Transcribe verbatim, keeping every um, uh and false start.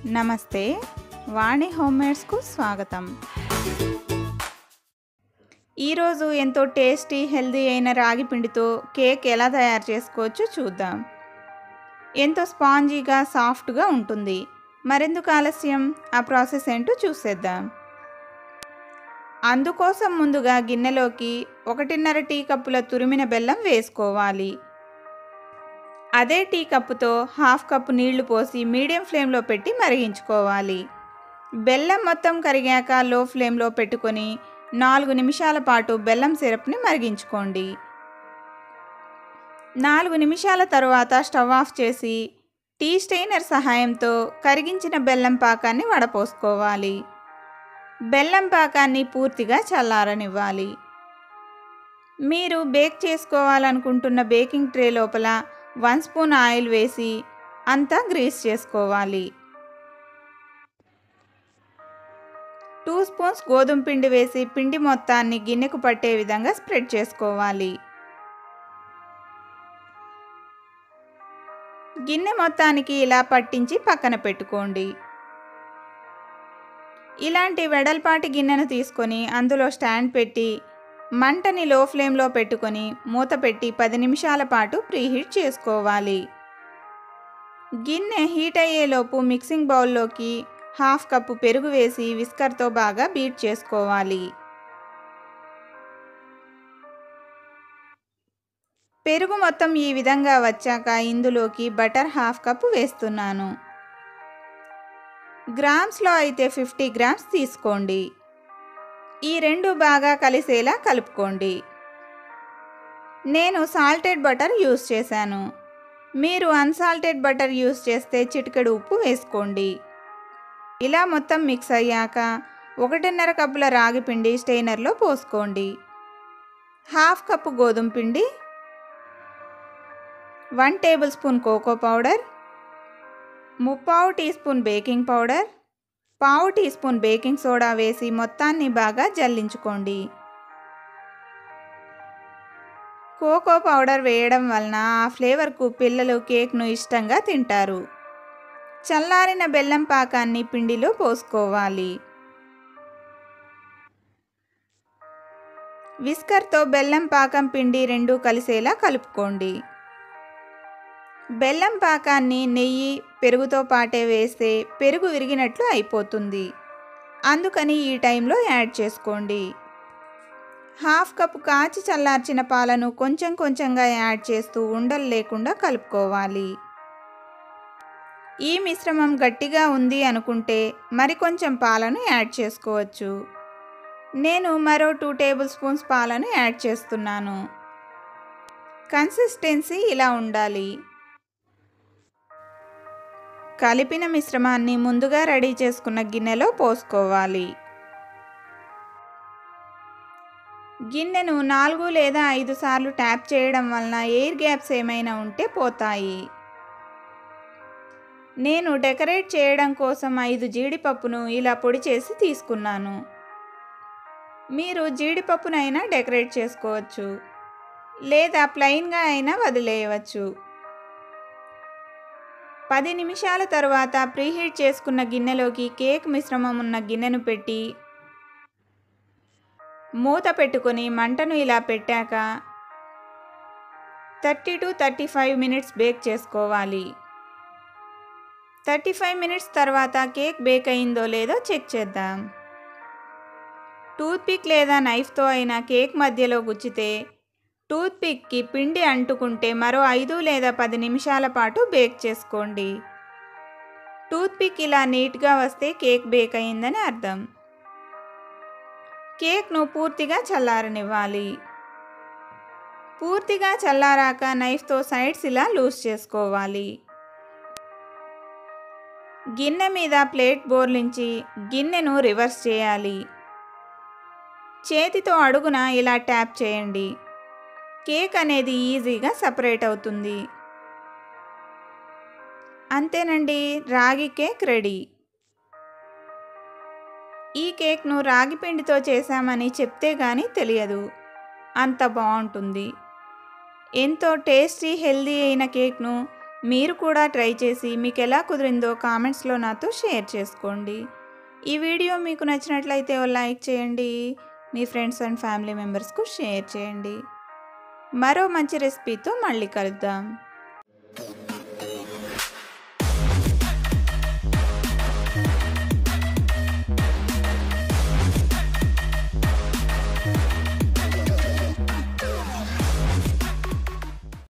నమస్తే వాణి హోమ్మేడ్స్కు స్వాగతం. ఈరోజు ఎంతో టేస్టీ హెల్దీ అయిన రాగి పిండితో కేక్ ఎలా తయారు చేసుకోవచ్చో చూద్దాం. ఎంతో స్పాంజీగా సాఫ్ట్గా ఉంటుంది. మరెందుకు ఆలస్యం, ఆ ప్రాసెస్ ఏంటో చూసేద్దాం. అందుకోసం ముందుగా గిన్నెలోకి ఒకటిన్నర టీ కప్పుల తురిమిన బెల్లం వేసుకోవాలి. అదే టీ కప్పుతో హాఫ్ కప్పు నీళ్లు పోసి మీడియం ఫ్లేమ్లో పెట్టి మరిగించుకోవాలి. బెల్లం మొత్తం కరిగాక లో ఫ్లేమ్లో పెట్టుకొని నాలుగు నిమిషాల పాటు బెల్లం సిరప్ని మరిగించుకోండి. నాలుగు నిమిషాల తరువాత స్టవ్ ఆఫ్ చేసి టీ స్టెయినర్ సహాయంతో కరిగించిన బెల్లం పాకాన్ని వడపోసుకోవాలి. బెల్లం పాకాన్ని పూర్తిగా చల్లారనివ్వాలి. మీరు బేక్ చేసుకోవాలనుకుంటున్న బేకింగ్ ట్రే లోపల వన్ స్పూన్ ఆయిల్ వేసి అంతా గ్రీస్ చేసుకోవాలి. టూ స్పూన్స్ గోధుమ పిండి వేసి పిండి మొత్తాన్ని గిన్నెకు పట్టే విధంగా స్ప్రెడ్ చేసుకోవాలి. గిన్నె మొత్తానికి ఇలా పట్టించి పక్కన పెట్టుకోండి. ఇలాంటి వెడల్పాటి గిన్నెను తీసుకొని అందులో స్టాండ్ పెట్టి మంటని లో ఫ్లేమ్లో పెట్టుకొని మూత పెట్టి పది నిమిషాల పాటు ప్రీహీట్ చేసుకోవాలి. గిన్నె హీట్ అయ్యేలోపు మిక్సింగ్ బౌల్లోకి హాఫ్ కప్పు పెరుగు వేసి విస్కర్తో బాగా బీట్ చేసుకోవాలి. పెరుగు మొత్తం ఈ విధంగా వచ్చాక ఇందులోకి బటర్ హాఫ్ కప్పు వేస్తున్నాను. గ్రామ్స్లో అయితే ఫిఫ్టీ గ్రామ్స్ తీసుకోండి. ఈ రెండు బాగా కలిసేలా కలుపుకోండి. నేను సాల్టెడ్ బటర్ యూస్ చేశాను. మీరు అన్సాల్టెడ్ బటర్ యూస్ చేస్తే చిటికెడు ఉప్పు వేసుకోండి. ఇలా మొత్తం మిక్స్ అయ్యాక ఒకటిన్నర కప్పుల రాగి పిండి స్టెయినర్లో పోసుకోండి. హాఫ్ కప్పు గోధుమ పిండి, one tablespoon cocoa powder, ముప్పావు టీ స్పూన్ బేకింగ్ పౌడర్, పావు టీ స్పూన్ బేకింగ్ సోడా వేసి మొత్తాన్ని బాగా జల్లించుకోండి. కోకో పౌడర్ వేయడం వలన ఆ ఫ్లేవర్కు పిల్లలు కేక్ను ఇష్టంగా తింటారు. చల్లారిన బెల్లం పాకాన్ని పిండిలో పోసుకోవాలి. విస్కర్తో బెల్లం పాకం పిండి రెండు కలిసేలా కలుపుకోండి. బెల్లం పాకాన్ని నెయ్యి పెరుగుతో పాటే వేస్తే పెరుగు విరిగినట్లు అయిపోతుంది. అందుకని ఈ టైంలో యాడ్ చేసుకోండి. హాఫ్ కప్పు కాచి చల్లార్చిన పాలను కొంచెం కొంచెంగా యాడ్ చేస్తూ ఉండలు లేకుండా కలుపుకోవాలి. ఈ మిశ్రమం గట్టిగా ఉంది అనుకుంటే మరికొంచెం పాలను యాడ్ చేసుకోవచ్చు. నేను మరో టూ టేబుల్ స్పూన్స్ పాలను యాడ్ చేస్తున్నాను. కన్సిస్టెన్సీ ఇలా ఉండాలి. కలిపిన మిశ్రమాన్ని ముందుగా రెడీ చేసుకున్న గిన్నెలో పోసుకోవాలి. గిన్నెను నాలుగు లేదా ఐదు సార్లు ట్యాప్ చేయడం వలన ఎయిర్ గ్యాప్స్ ఏమైనా ఉంటే పోతాయి. నేను డెకరేట్ చేయడం కోసం ఐదు జీడిపప్పును ఇలా పొడి చేసి తీసుకున్నాను. మీరు జీడిపప్పునైనా డెకరేట్ చేసుకోవచ్చు, లేదా ప్లెయిన్గా అయినా వదిలేయవచ్చు. పది నిమిషాల తర్వాత ప్రీహీట్ చేసుకున్న గిన్నెలోకి కేక్ మిశ్రమం ఉన్న గిన్నెను పెట్టి మూత పెట్టుకొని మంటను ఇలా పెట్టాక thirty to thirty five minutes bake చేసుకోవాలి. థర్టీ ఫైవ్ మినిట్స్ తర్వాత కేక్ బేక్ అయిందో లేదో చెక్ చేద్దాం. టూత్పిక్ లేదా నైఫ్తో అయినా కేక్ మధ్యలో గుచ్చితే టూత్పిక్కి పిండి అంటుకుంటే మరో ఐదు లేదా పది నిమిషాల పాటు బేక్ చేసుకోండి. టూత్పిక్ ఇలా నీట్గా వస్తే కేక్ బేక్ అయిందని అర్థం. కేక్ను పూర్తిగా చల్లారనివ్వాలి. పూర్తిగా చల్లారాక నైఫ్తో సైడ్స్ ఇలా లూజ్ చేసుకోవాలి. గిన్నె మీద ప్లేట్ బోర్లించి గిన్నెను రివర్స్ చేయాలి. చేతితో అడుగున ఇలా ట్యాప్ చేయండి. కేక్ అనేది ఈజీగా సపరేట్ అవుతుంది. అంతేనండి, రాగి కేక్ రెడీ. ఈ కేక్ను రాగి పిండితో చేశామని చెప్తే గానీ తెలియదు, అంత బాగుంటుంది. ఎంతో టేస్టీ హెల్దీ అయిన కేక్ను మీరు కూడా ట్రై చేసి మీకు ఎలా కుదిరిందో కామెంట్స్లో నాతో షేర్ చేసుకోండి. ఈ వీడియో మీకు నచ్చినట్లయితే ఓ లైక్ చేయండి. మీ ఫ్రెండ్స్ అండ్ ఫ్యామిలీ మెంబర్స్కు షేర్ చేయండి. మరో మంచి రెసిపీతో మళ్ళీ కలుద్దాం.